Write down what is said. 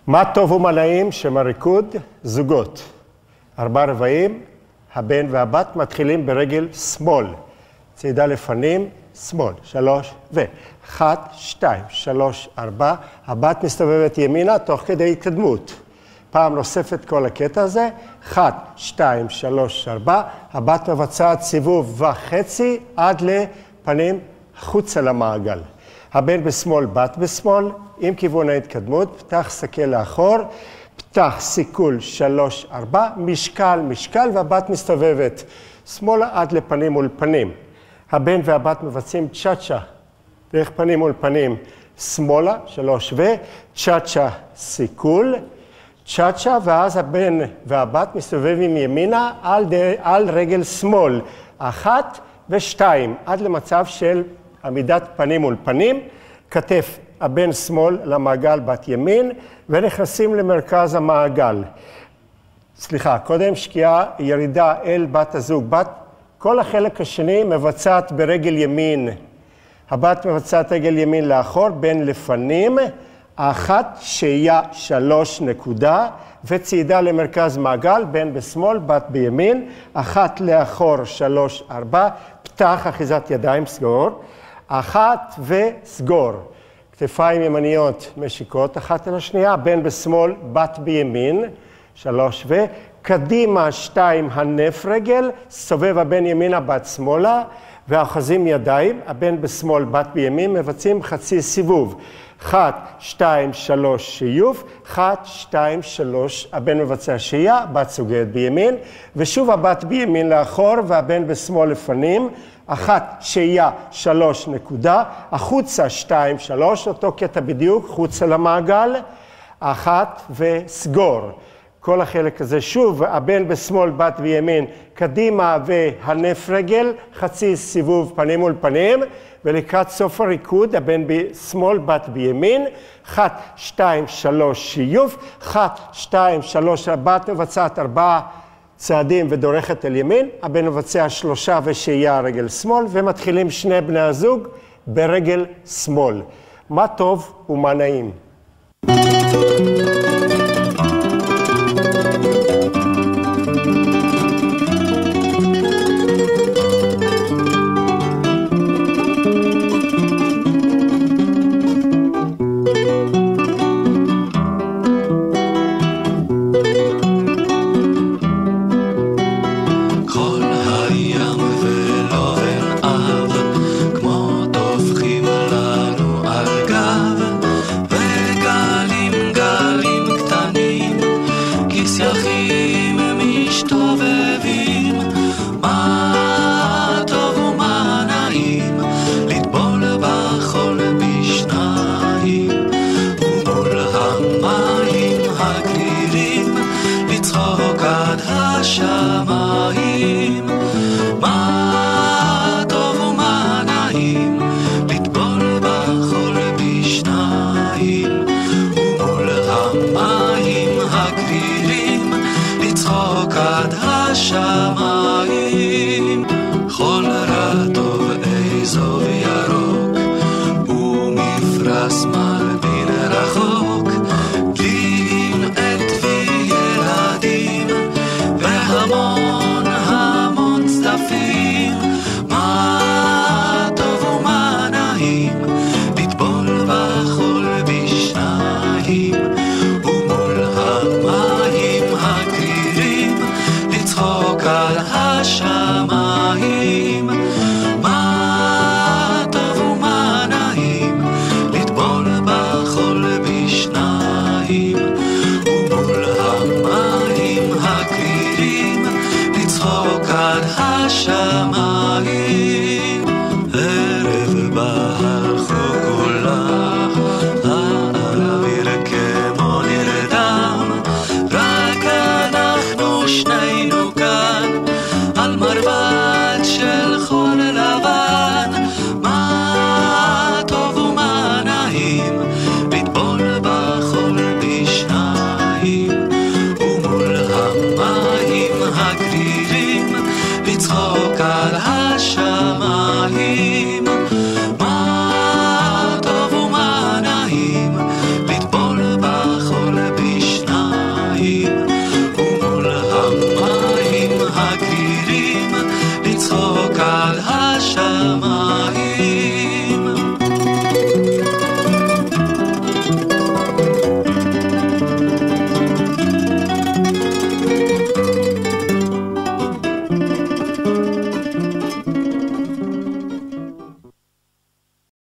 מה טוב ומה נעים שם הריקוד? זוגות. 4 רבעים, הבן והבת מתחילים ברגל שמאל. צעידה לפנים, שמאל. 3 ו... 1, 2, 3, 4. הבת מסתובבת ימינה תוך כדי התקדמות. פעם נוספת כל הקטע הזה. 1, 2, 3, 4. הבת מבצעת סיבוב וחצי עד לפנים חוצה למעגל. הבן בשמאל, בת בשמאל, עם כיוון ההתקדמות, פתח סקל לאחור, פתח סיכול 3, 4, משקל, משקל, והבת מסתובבת שמאלה עד לפנים מול פנים. הבן והבת מבצעים צ'אצ'ה, דרך פנים מול פנים, שמאלה, 3 ו, צ'אצ'ה סיכול, צ'אצ'ה, ואז הבן והבת מסתובבים ימינה על רגל שמאל, 1 ו2, עד למצב של עמידת פנים מול פנים, כתף הבן שמאל למעגל בת ימין, ונכנסים למרכז המעגל. סליחה, קודם שקיעה ירידה אל בת הזוג. כל החלק השני מבצעת ברגל ימין. הבת מבצעת רגל ימין לאחור, בן לפנים, 1, שהייה 3 נקודה, וצעידה למרכז מעגל, בן בשמאל, בת בימין, 1 לאחור 3, 4, פתח אחיזת ידיים סגור, 1 וסגור. כתפיים ימניות משיקות אחת אל השנייה, בן בשמאל, בת בימין, 3 ו... קדימה 2 הנף רגל, סובב הבן ימינה, בת שמאלה, ואוחזים ידיים, הבן בשמאל, בת בימין, מבצעים חצי סיבוב. 1, 2, 3, שיוף, 1, 2, 3, הבן מבצע שהייה, בת סוגרת בימין, ושוב הבת בימין לאחור, והבן בשמאל לפנים, 1, שהייה 3 נקודה, החוצה 2, 3, אותו קטע בדיוק, חוצה למעגל, 1 וסגור. כל החלק הזה שוב, הבן בשמאל, בת בימין, קדימה והנף רגל, חצי סיבוב פנים מול פנים, ולקראת סוף הריקוד, הבן בשמאל, בת בימין, 1, 2, 3, שיוף, 1, 2, 3, הבת מבצעת 4 צעדים ודורכת אל ימין, הבן מבצע 3 ושהייה רגל שמאל, ומתחילים שני בני הזוג ברגל שמאל. מה טוב ומה נעים. השמיים, כל רע טוב איזו